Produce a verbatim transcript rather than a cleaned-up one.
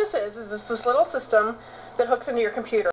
this is, is this, this little system that hooks into your computer.